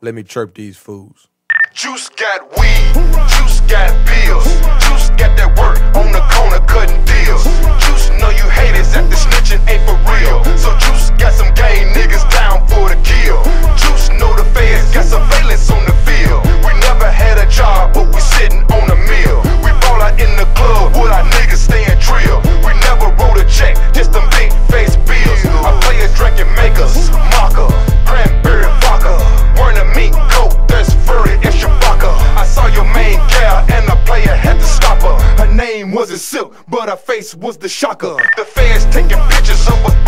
Let me chirp these fools. Juice got weed, Juice got bills, Juice got that work on the corner cutting deals. Juice know you haters that the snitching ain't for real. So Juice got some gang niggas down for the kill. Juice know the feds got surveillance on the field. We never had a job, but we sitting on a meal. We ball out in the club with our niggas staying drill. We never wrote a check, just them big face bills. Our players drinking makers, marker, cranberry vodka, wearing a mink coat that's furry and Chewbacca. I saw your main gal and the player had to stop her. Her name wasn't Silk, but her face was the shocker. The feds taking pictures of her